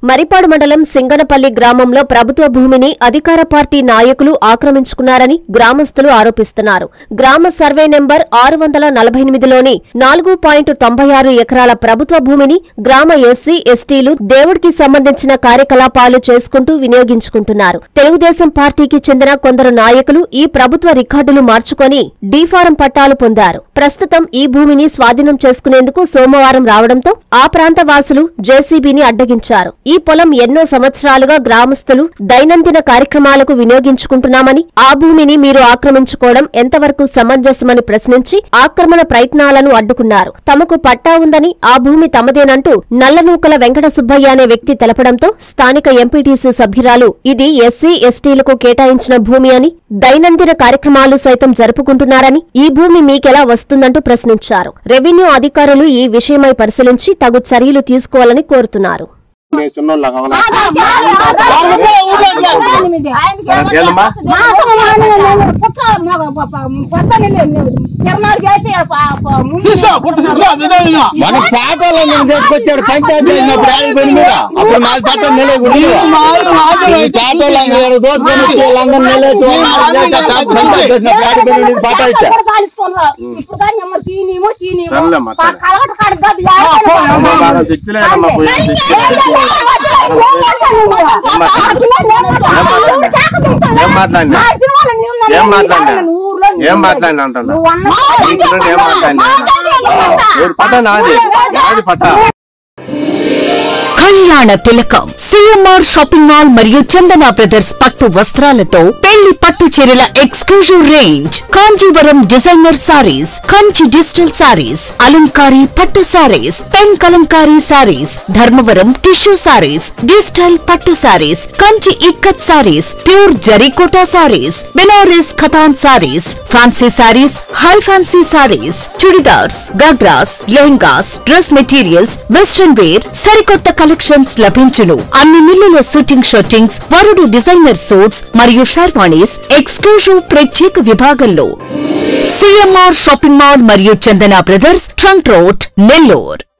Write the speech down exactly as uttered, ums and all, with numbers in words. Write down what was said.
మరిపాడు మండలం సింగనపల్లి గ్రామంలో ప్రభుత్వ భూమిని అధికార పార్టీ నాయకులు ఆక్రమించుకున్నారని గ్రామస్తులు ఆరోపిస్తున్నారు. గ్రామ సర్వే నెంబర్ ఆరు వందల నలభై ఎనిమిదిలోని నాలుగు పాయింట్ తొంభై ఆరు ఎకరాల ప్రభుత్వ భూమిని గ్రామ ఎస్సీ ఎస్టీలు దేవుడికి సంబంధించిన కార్యకలాపాలు చేసుకుంటూ వినియోగించుకుంటున్నారు. తెలుగుదేశం పార్టీకి చెందిన కొందరు నాయకులు ఈ ప్రభుత్వ రికార్డులు మార్చుకొని డీఫారం పట్టాలు పొందారు. ప్రస్తుతం ఈ భూమిని స్వాధీనం చేసుకునేందుకు సోమవారం రావడంతో ఆ ప్రాంత వాసులు జేసీబీని అడ్డగించారు. ఈ పొలం ఎన్నో సంవత్సరాలుగా గ్రామస్తులు దైనందిన కార్యక్రమాలకు వినియోగించుకుంటున్నామని, ఆ భూమిని మీరు ఆక్రమించుకోవడం ఎంతవరకు సమంజసమని ప్రశ్నించి ఆక్రమణ ప్రయత్నాలను అడ్డుకున్నారు. తమకు పట్టా ఉందని, ఆ భూమి తమదేనంటూ నల్లనూకల వెంకట సుబ్బయ్య అనే వ్యక్తి తెలపడంతో స్థానిక ఎంపీటీసీ సభ్యురాలు ఇది ఎస్సీ ఎస్టీలకు కేటాయించిన భూమి అని, దైనందిన కార్యక్రమాలు సైతం జరుపుకుంటున్నారని, ఈ భూమి మీకెలా వస్తుందంటూ ప్రశ్నించారు. రెవెన్యూ అధికారులు ఈ విషయమై పరిశీలించి తగు చర్యలు తీసుకోవాలని కోరుతున్నారు. మన పాటలు తీసుకొచ్చాడు పంచాయతీ అప్పుడు మా పాట పాట ఇచ్చా ఏం మాట్లాడినా ఏం మాట్లాడినా ఏం మాట్లాడినా అంటున్నా ఏం మాట్లాడినా పట్ట నాది నాది పట్ట. కళ్యాణ తిలకం సిఎంఆర్ షాపింగ్ మాల్ మరియు చందన బ్రదర్స్ పట్టు వస్త్రాలతో పెళ్లి పట్టు చీరల exclusive range, Kanjeevaram designer saris, Kanchi digital saris, అలంకారీ పట్టు saris, pen kalamkari saris, Dharmavaram tissue saris, digital పట్టు సారీస్, కంచి ఇక్కత్ సారీస్, ప్యూర్ జరీకోటా సారీస్, బెనారస్ ఖతాన్ saris, fancy saris, high fancy saris, churidars, ghagras, lehengas, dress materials, western wear, సరికొత్త కలెక్షన్స్ లభించును. అన్ని మిల్లుల షూటింగ్ షూటింగ్స్, వరుడు డిజైనర్ సూట్స్ మరియు షర్వాణీస్ ఎక్స్క్లూజివ్ ప్రత్యేక విభాగంలో సిఎంఆర్ షాపింగ్ మాల్ మరియు Chandana brothers, trunk road, Nellore.